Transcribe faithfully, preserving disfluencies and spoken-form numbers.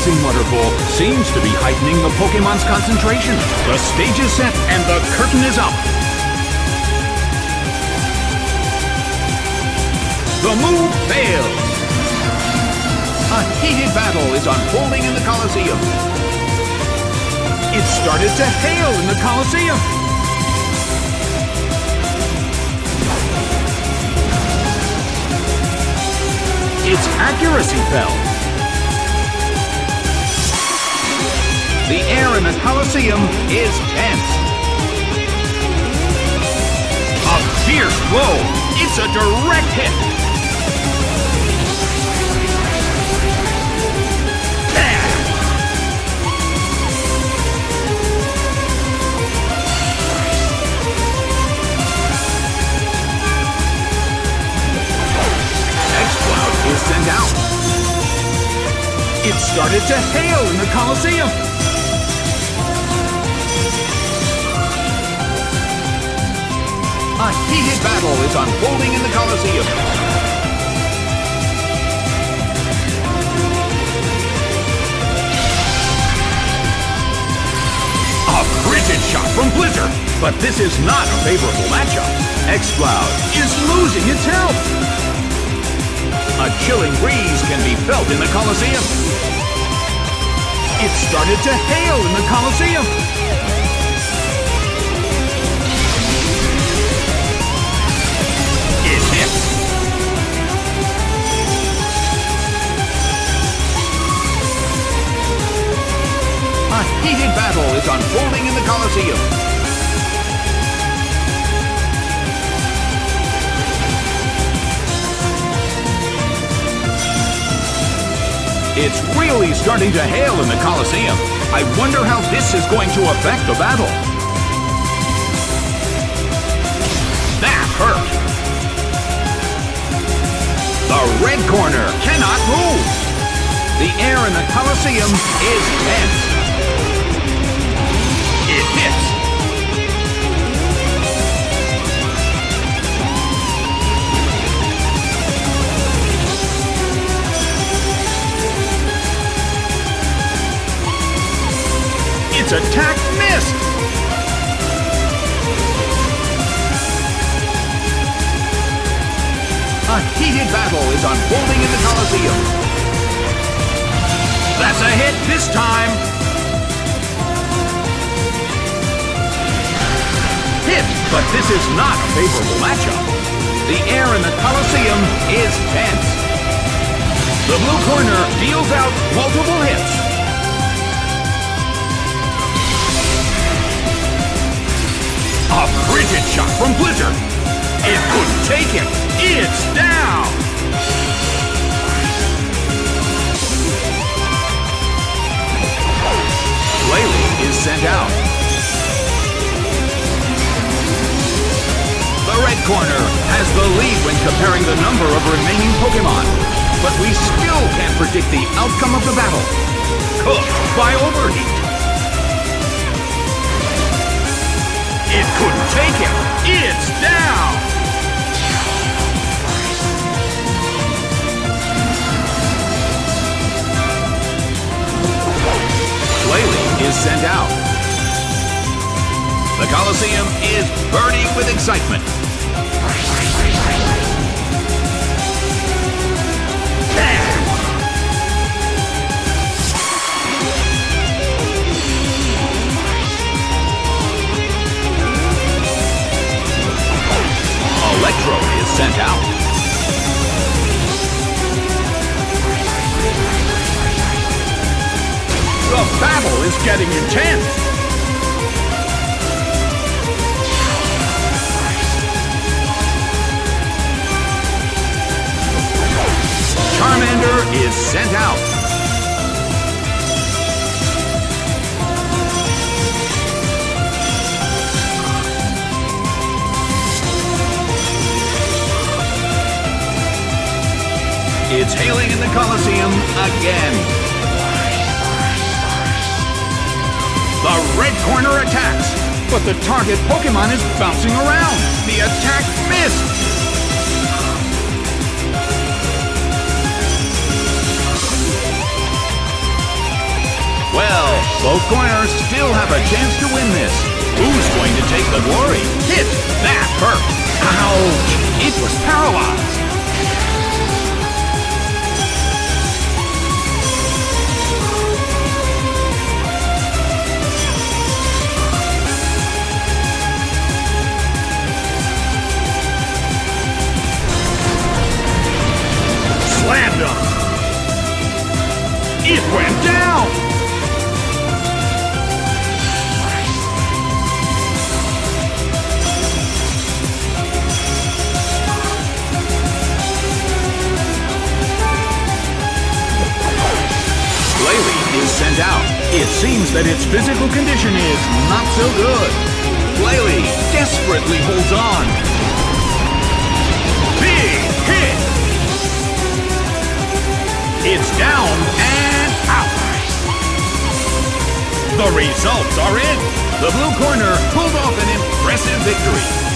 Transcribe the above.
dancing waterfall seems to be heightening the Pokemon's concentration. The stage is set and the curtain is up. The move fails. A heated battle is unfolding in the Colosseum. It started to hail in the Colosseum. Its accuracy fell. The air in the Colosseum is tense. A fierce blow. It's a direct hit. Is sent out. It started to hail in the Colosseum. A heated battle is unfolding in the Colosseum. A frigid shot from Blizzard, but this is not a favorable matchup. X-Cloud is losing its health. A chilling breeze can be felt in the Colosseum. It started to hail in the Colosseum. It hits. A heated battle is unfolding in the Colosseum. It's really starting to hail in the Colosseum. I wonder how this is going to affect the battle. That hurt. The red corner cannot move. The air in the Colosseum is tense. It hits. Its attack missed! A heated battle is unfolding in the Colosseum. That's a hit this time! Hit, but this is not a favorable matchup. The air in the Colosseum is tense. The blue corner deals out multiple hits. A frigid shot from Blizzard. It couldn't take him. It's down. Glalie is sent out. The red corner has the lead when comparing the number of remaining Pokemon, but we still can't predict the outcome of the battle. Cooked by overheat. It couldn't take him. It's down. Glalie is sent out. The Colosseum is burning with excitement. Electro is sent out. The battle is getting intense. Charmander is sent out. It's hailing in the Colosseum again. The red corner attacks, but the target Pokemon is bouncing around. The attack missed. Both corners still have a chance to win this. Who's going to take the glory? Hit! That hurt! Ouch! It was paralyzed. Slammed him! It went down! Flaley is sent out. It seems that its physical condition is not so good. Flaley desperately holds on. Big hit! It's down and out. The results are in. The blue corner pulled off an impressive victory.